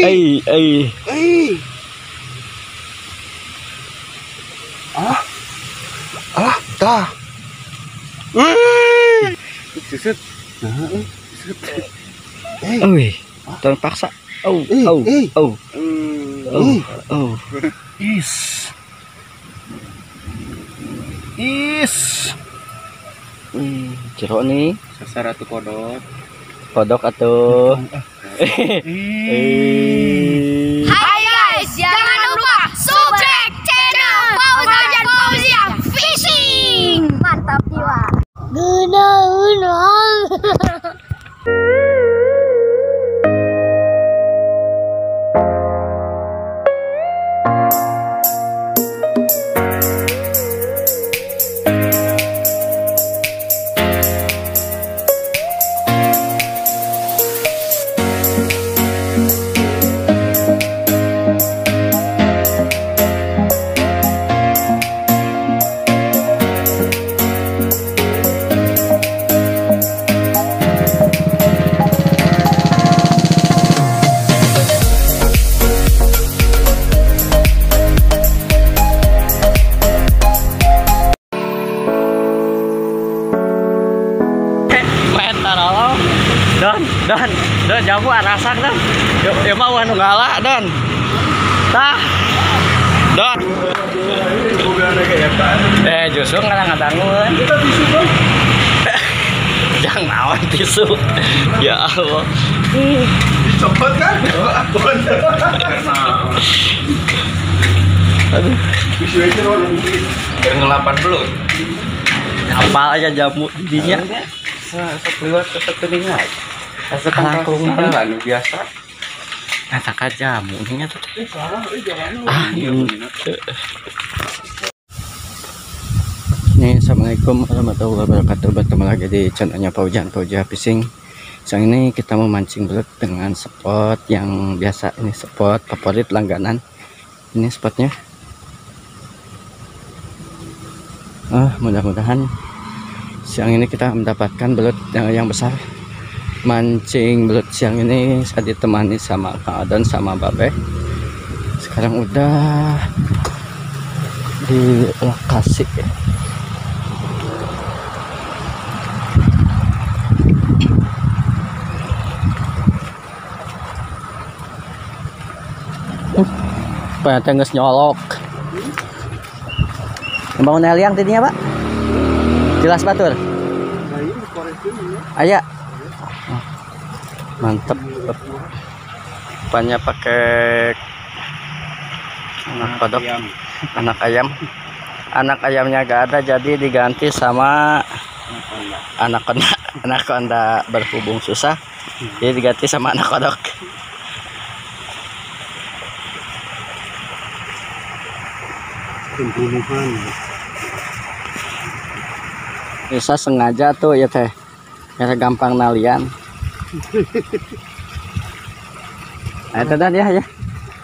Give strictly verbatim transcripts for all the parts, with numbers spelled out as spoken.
Ay, ay. Ay. Ah. Ah, dah. Wih. Susut. Nah, eh. Susut. Eh. Uy, tolong paksa. Oh, Eh, oh, eh. oh, Oh. oh. Is. Is. Hmm, jeruk nih. Sasar atau kodok. Kodok atau Eh. Hai guys, jangan lupa subscribe channel Fauzan dan Fauzia Fishing. Mantap jiwa. Guna guna. Don, don, don, jamu arasak don. Yuk, yuk mau anu galak don. Tah, don. Eh, justru ngadang-ngadangun. Jangan naon tisu. Ya Allah. Cepet kan? Aduh. Ngelapan belut. Apal aja jamu didinya. Sebelut setelinga. Langkung Anu biasa. Enak aja jamunya tuh. Ah, ini. Nih, assalamualaikum warahmatullahi wabarakatuh. Bertemu lagi di channelnya Fauzan Fauzia Fishing. Sekarang ini kita memancing belut dengan spot yang biasa. Ini spot favorit langganan. Ini spotnya. Ah, mudah-mudahan siang ini kita mendapatkan belut yang, yang besar. Mancing belut siang ini saya ditemani sama Kang Adon sama Babe. Sekarang udah di lokasi. Pak tengges nyolok. Bangun eliang tadinya Pak. Jelas batur. Aya. Mantep. Banyak pakai anak kodok, anak ayam. Anak ayamnya gak ada jadi diganti sama anak konda. Anak konda berhubung susah. Jadi diganti sama anak kodok. Pembunuhan. Bisa sengaja tuh ya teh. Biar gampang nalian. Ayo dan ya ya.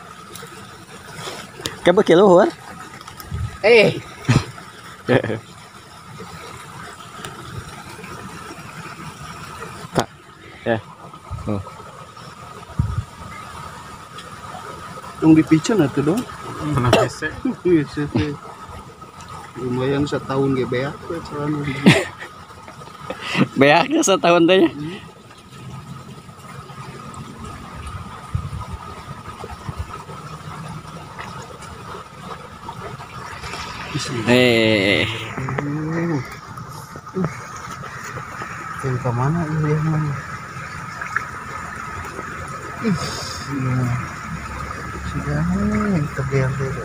Kebe kilo Eh. Tak. Ya. Oh. Yang dipican atuh dong. Pernah besek. Lumayan setahun ge beak we celana. Beaknya setahun teh ya. Eh, Yang ke mana ini yang mana? Ih, iya. Sudah nih terbiar beda.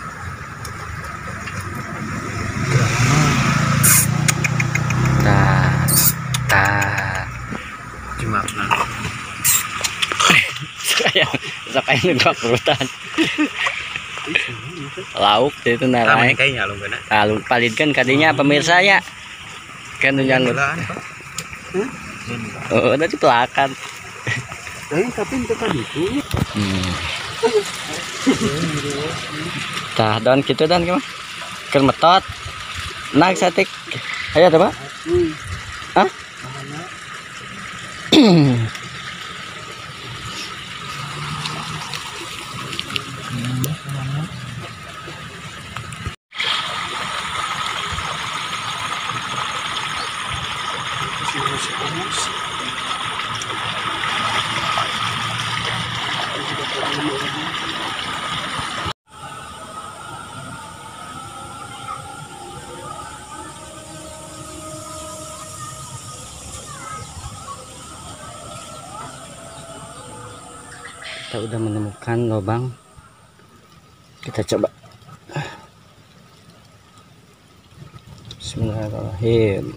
ta, ta. Cuma nah. Kayak kayak nggak perutan. Lauk itu narai. Kayaknya lu benar. Lalu palidkan kadinya pemirsanya. Kan jangan. Oh, udah dipelakan. Eh, tapi itu tadi itu. Hmm. Tah, don gitu dan gimana? Keur metot. Naik setik. Ayo coba. Hah? Kita udah menemukan lubang, kita coba. Bismillahirrahmanirrahim.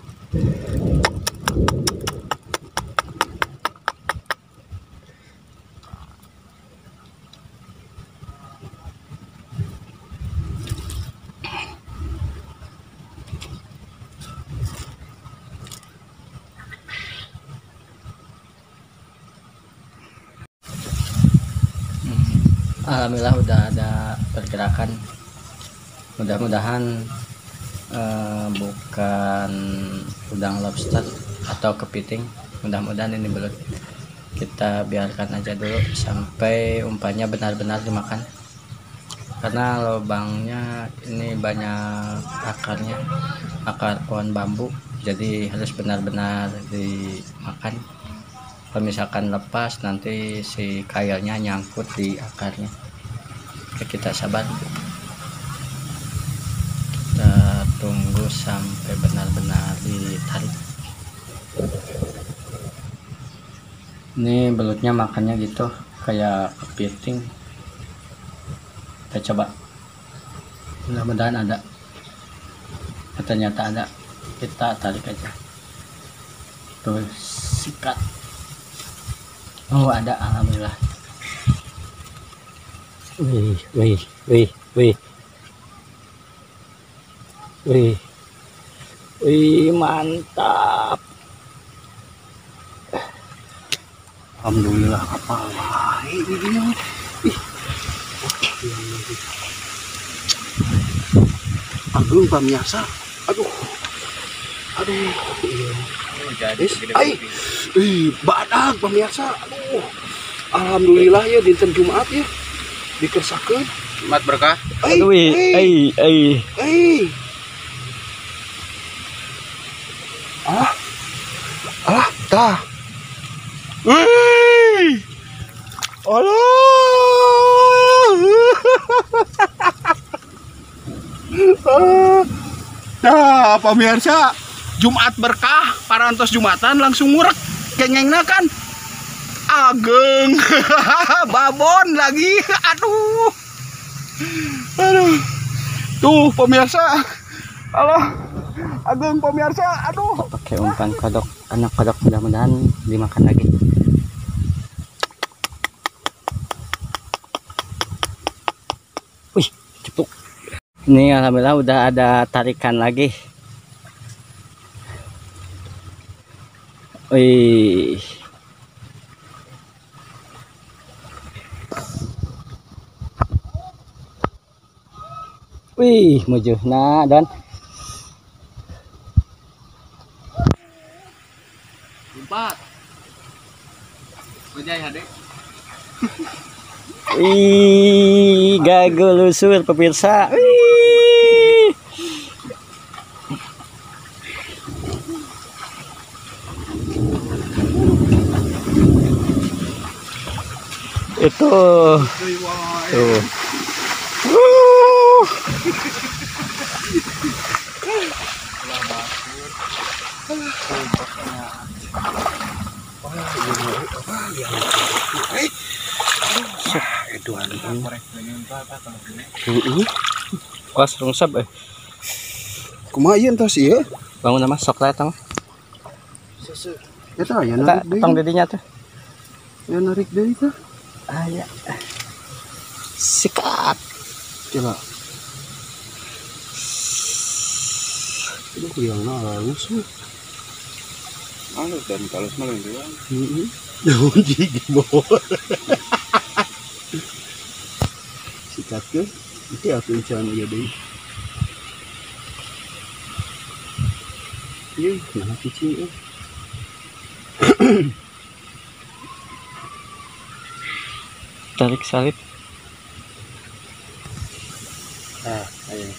Alhamdulillah udah ada pergerakan. Mudah-mudahan eh, bukan udang lobster atau kepiting. Mudah-mudahan ini belut. Kita biarkan aja dulu sampai umpannya benar-benar dimakan. Karena lubangnya ini banyak akarnya, akar pohon bambu. Jadi harus benar-benar dimakan. Kalau misalkan lepas nanti si kailnya nyangkut di akarnya. Oke, kita sabar, kita tunggu sampai benar-benar ditarik. Ini belutnya makannya gitu kayak kepiting. Kita coba, mudah-mudahan ada. Ternyata ada, kita tarik aja. Tuh, sikat. Oh, ada, alhamdulillah. Wih, wih, wih, wih. Wih. Wih, mantap. Alhamdulillah kapal. Ini dia. Ih. Agung pamiasa. Aduh. Aduh. Jadi Ai. Ih, badag pemirsa. Aduh. Alhamdulillah ya dinten Jumat ya. Dikesakeun. Jumat berkah. Ai. Aduh, ai, ai. Ai. Ah. Ah, tah. Wih. Allah. Nah, pemirsa, Jumat berkah, parantos Jumatan langsung ngurek kengengna kan. Ageng. Babon lagi. Aduh. Aduh. Tuh pemirsa. Allah. Ageng pemirsa. Aduh. Pakai umpan kodok, anak kodok, mudah-mudahan dimakan lagi. Wih, cepuk. Ini alhamdulillah udah ada tarikan lagi. Wih. Wih, mujurna dan Empat. Ujai hadek. wih, gagal lusur pemirsa. Wih. Itu tuh. Uh. Was rungsep eh. Kumaha ieu entos ieu? Bangun nama sok lah tong. Eta ya Eta narik deui. tong dedinya tuh. Ya narik deui tah. Aya. Sikat. Coba. Aduh, yang halus. Halus dan halus malah dia. Heeh. Daun gigi bawah. Sikat ke. Itu aku encan ieu deui. Ih, nah cicing eh. Tarik salib.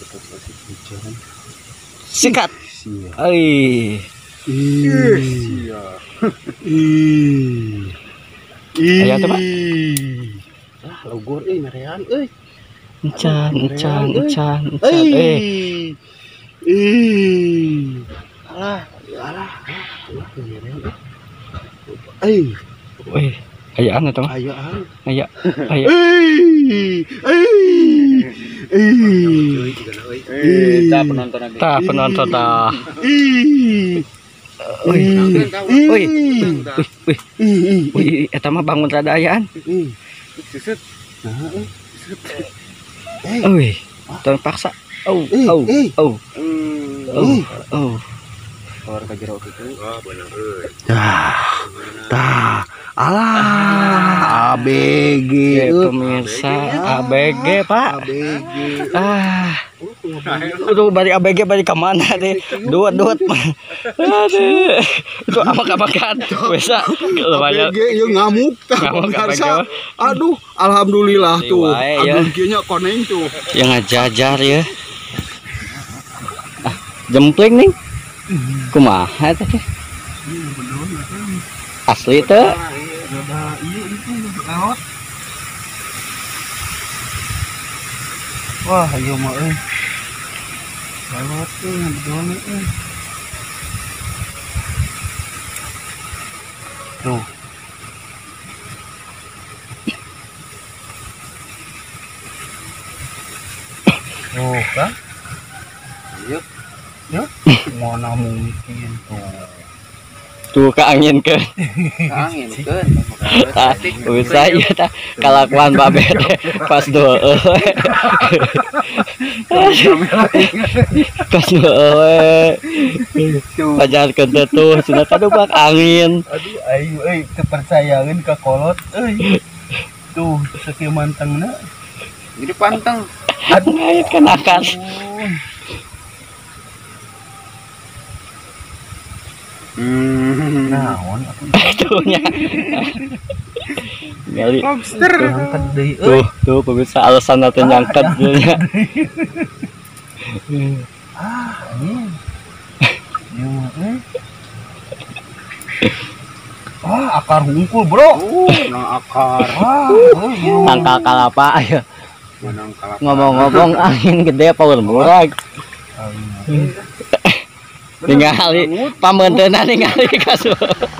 Sikat. Sia. Ai. Sia. Ih. Ih. Aya teh, Pak? Ah, logor euy narean euy. Encan, encan, encan, encan. Eh. Eh, Ih. Alah, alah. Eh. weh, ayaan eta mah. Ayo ah. Aya, aya. Eh. Eh. Eh. Eh, tah penonton lagi. Tah penonton tah. Ih. Wih, wih, wih, Ih. wih, eta mah bangun rada ayaan. Ih. Susut. Nah, eh. Wih, tong paksa. Oh, Eh, oh, eh. oh, Hmm. oh, oh. Keluar ke jero kitu. Wah, bener euy. Tah. Tah. Alah, A B G. Ya, pemirsa A B G, Pak. A B G. Ah, udah balik A B G balik ke mana deh? Duet duet mah. Aduh, itu amak-amakan. Bisa lumayan. A B G yang ngamuk tah. Ngamuk A B G mah. Aduh, alhamdulillah tuh. Wae, ya. Aduh, kieu nya koneng tuh. Yang ngajajar ya. Ah, jempling nih. Kumaha teh? Asli teh. Ada iya itu lewat. Wah, ayo mah euy. Lewat tuh bedoan euy. Tuh. Oh, kan? Yuk. Ya, mana mungkin tuh. Tuh ke angin ke. Angin keun. Tah, bisa ya tah kalakuan babe teh pas doeuh. Pas doeuh. Pajarkeun teh tuh cenah kadubak angin. Aduh, ayo euy kepercayaan ka kolot euy. Tuh, sakieu mantengna. Jadi panteng. Ngait kenakan. Hmm. Naon aku Tuhnya. Ngali. Lobster. angkat deui euy. Tuh, tuh pemirsa alasan teh nyangket nya. Ah, anjing. Ieu mah euy. Ah, akar hungkul, Bro. Uh, nang akar. Ah, euy. ieu mah. Tangkal kalapa aya. Menang kalapa. Ngomong-ngomong angin gede power murag. Ningali pamenteuna ningali kasu.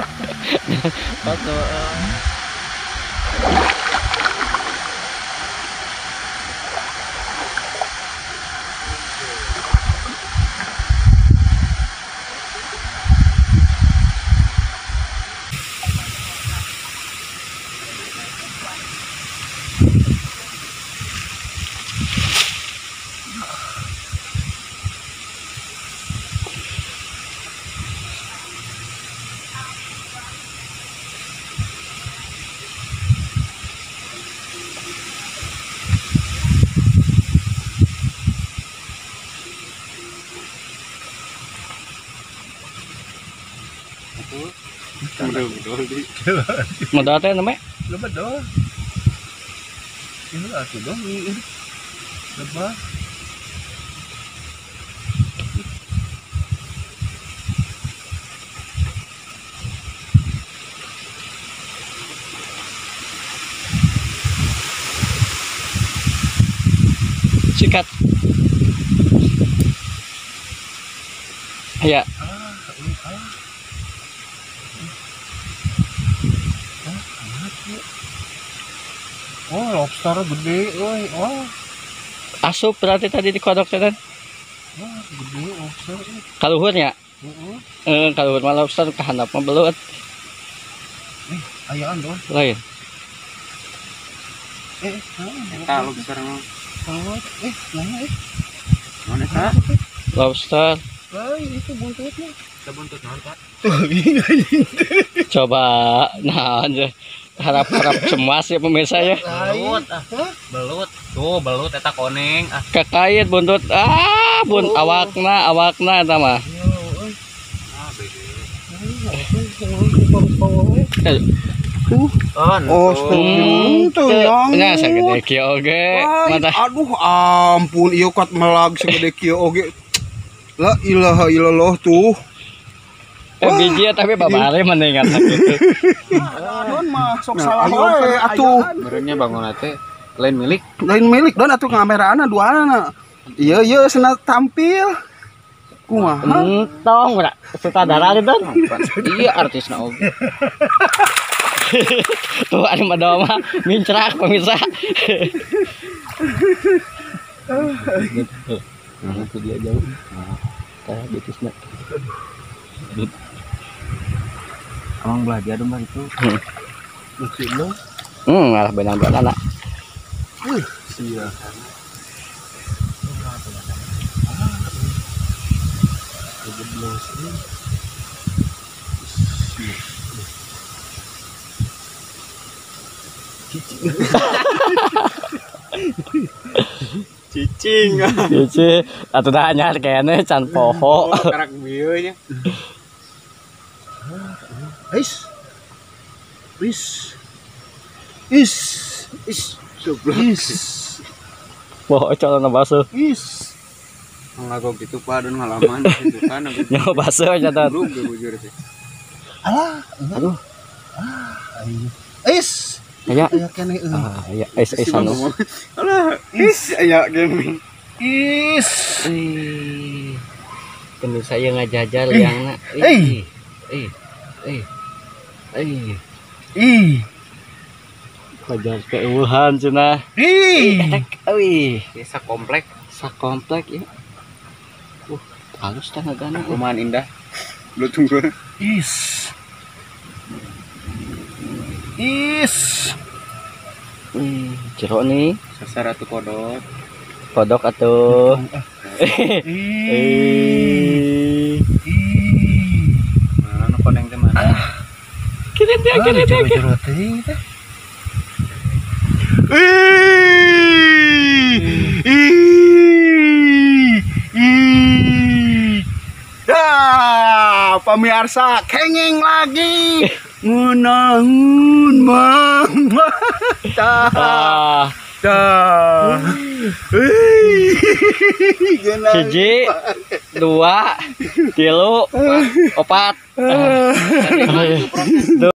Modal teh namanya Lebah dong. Ini atuh dong ini. Lebah. sikat. Ya, Ah, ini ah. Oh, lobster gede, oi. Oh, asup berarti tadi di kodok teh kan. wah, gede lobster. Kaluhur ya. Heeh. Eh, kaluhur mah lobster kahandap mah belut Eh, ayaan dong. lain. Eh, nah, Eta lobster mah. kalau eh, mana eh? Mana eta? Lobster. Lain itu buntutnya. Kita buntut naon, Pak? Coba nah aja harap-harap cemas ya pemirsa ya. Belut ah. Belut. Tuh, belut eta koneng ah. Kekait buntut ah bun Oh. awakna awakna eta mah. Yo, eh. Ah, bege. Nah, itu yang paus-paus. Eh, tuh. Oh, astagfirullah tuh yang. Nya sagede kieu oge. Mata. Aduh ampun ieu kat melag segede kieu oge. La ilaha illallah tuh. Eh, biji ya, tapi babare mendingan gitu. Don mah sok salah we atuh. Merenya bangun teh lain milik. Lain milik don atuh ngamerana duana. Iya iya senat tampil. Kumaha? Entong ora sutradara gitu. Iya artisna oge. Tuh ada madama mah mincrak pemirsa. Nah, itu dia jauh. Nah, kayak betisna. Abang belajar dong bang itu. Mungkin lo. Hmm, malah benang-benang anak. Wih, sia. Cicing. Cici, atuh dah anyar kayaknya can poho. Karak bieu nya. Is. Is. Is. Is. Is. Poho calon basuh. Is. Ngagok gitu Pak dan halaman gitu kan. Nyawa basuh nyatat. Belum bujur sih. Alah, Aduh. is. Aya. Aya kene. Ah, ya es es anu. Alah, is aya gaming. Is. Ih. Penuh saya ngajajal yang nak. Eh. Eh. Eh. Eh. Ih. Kajar keueuhan cenah. Ih. Enak euy. Desa komplek, Sakomplek ya. Uh, halus tah ngagana. perumahan indah. Lu tunggu. Is. Is. Hmm, jero nih. Sasar atuh kodok. Kodok atuh. Ih. Eh. Ih. Mana nu koneng teh mana? Kira dia kira dia. kira. Ya, pemirsa kenging lagi. Ngunahun mang. Ah, Dah. hiji, dua, tilu, opat.